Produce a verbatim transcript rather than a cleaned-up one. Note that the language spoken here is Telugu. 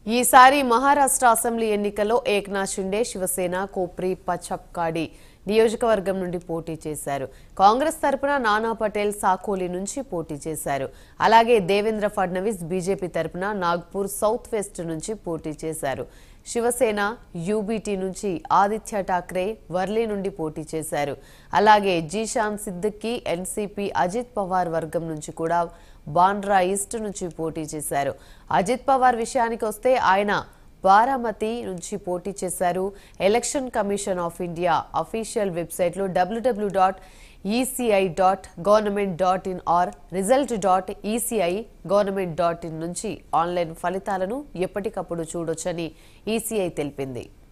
ఈసారి మహారాష్ట్ర అసెంబ్లీ ఎన్నికల్లో ఏక్నాథ్ షిండే శివసేన కోప్రి పచప్కాడి నియోజకవర్గం నుండి పోటీ చేశారు. కాంగ్రెస్ తరపున నానా పటేల్ సాకోలి నుంచి పోటీ చేశారు. అలాగే దేవేంద్ర ఫడ్నవీస్ బీజేపీ తరపున నాగ్పూర్ సౌత్ వెస్ట్ నుంచి పోటీ చేశారు. శివసేన యూబీటీ నుంచి ఆదిత్య ఠాక్రే వర్లీ నుండి పోటీ చేశారు. అలాగే జీషాన్ సిద్దికి ఎన్సీపీ అజిత్ పవార్ వర్గం నుంచి కూడా బాండ్రా ఈస్ట్ నుంచి పోటీ చేశారు. అజిత్ పవార్ విషయానికి వస్తే ఆయన బారామతి నుంచి పోటీ చేశారు. Election commission of India official వెబ్సైట్లో W W dot ECI dot government dot in or result dot ECI government dot in నుంచి ఆన్లైన్ ఫలితాలను ఎప్పటికప్పుడు చూడొచ్చని ఈసీఐ తెలిపింది.